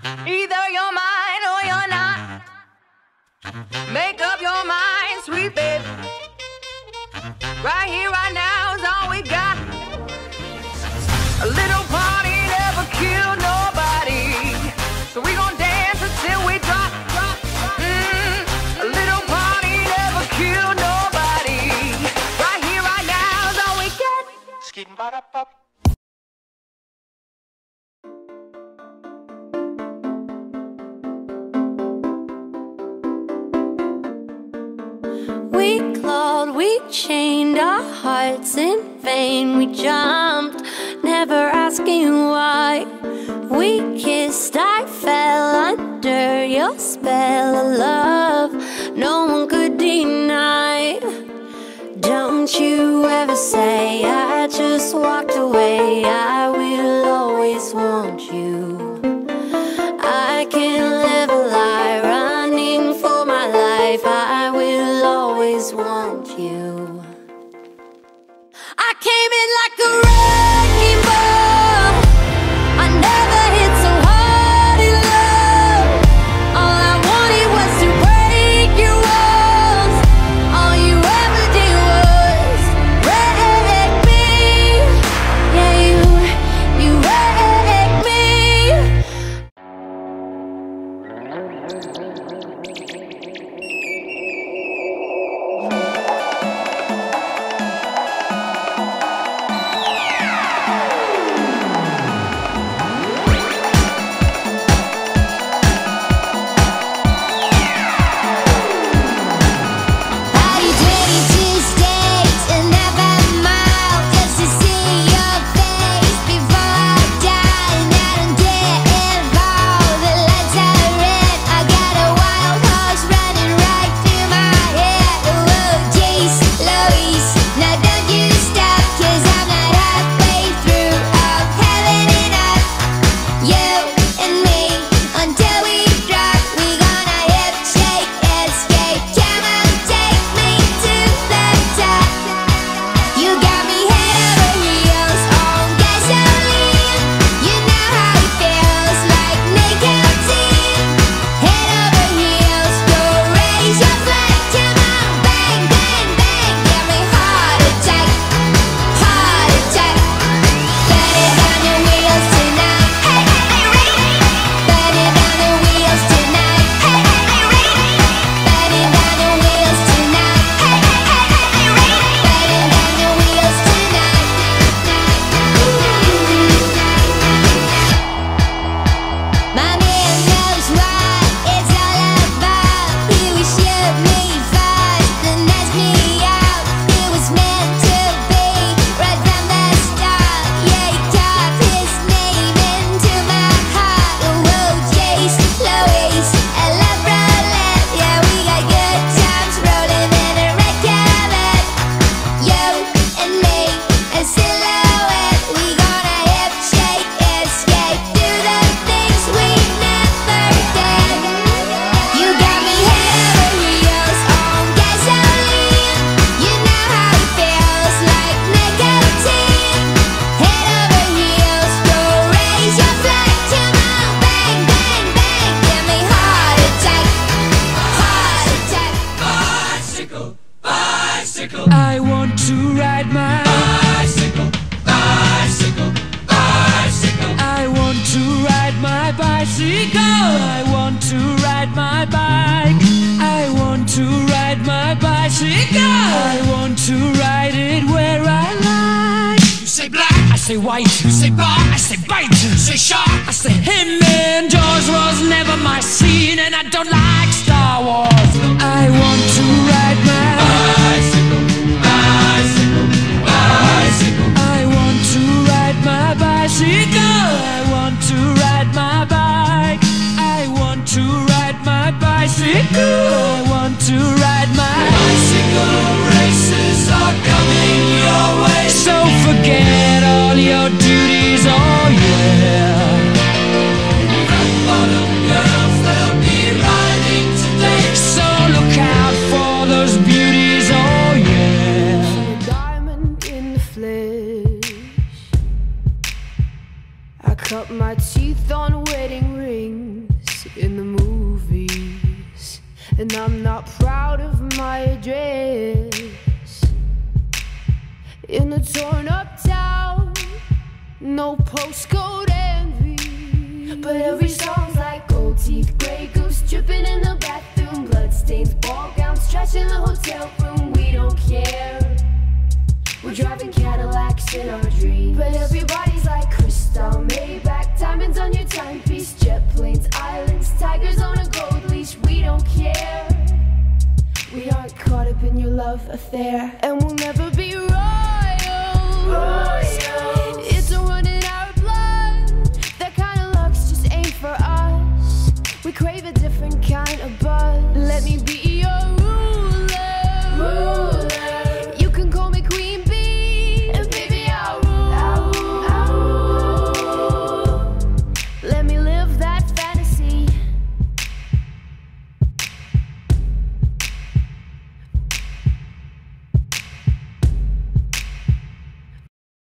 Either you're mine or you're not. Make up your mind, sweet baby. Right here, right now is all we got. A little party never killed nobody, so we gon' dance until we drop. A little party never killed nobody. Right here, right now is all we get. Skidding ba-da-ba. We clawed, we chained our hearts in vain. We jumped, never asking why. We kissed, I fell under your spell of love no one could deny. Don't you ever say I just walked away. I will always want you. I can't live a lie running for my life. I will always want you. I came in like a wrecking ball. I never hit so hard in love. All I wanted was to break your walls. All you ever did was wreck me. Yeah, you wrecked me. I want to ride my bicycle, bicycle, bicycle. I want to ride my bicycle. I want to ride my bike. I want to ride my bicycle. I want to ride it where I like. You say black, I say white. you say bar, I say bite. you say shark. I say him and Jaws was never my scene, and I don't like Star Wars. I want to ride my Bicycle, bicycle, bicycle. I want to ride my bicycle. I want to ride my bike. I want to ride my bicycle. I want to ride my Bicycle races are coming your way. So forget all your duties, oh yeah. Rock bottom girls, they'll be riding today. So look out for those beauties, oh yeah. A diamond in the flesh. I cut my teeth on wedding rings. in the movies, and I'm not proud of my address. In a torn up town, no postcode envy, but every song's like gold teeth, grey goose dripping in the bathroom, bloodstains, ball gowns, trash in the hotel room. We don't care. We're driving Cadillacs in our dreams, but everybody's like crystal, Maybach, diamonds on your timepiece, jet planes, islands, tigers on a gold leash. We don't care. We aren't caught up in your love affair, and we'll never be royal.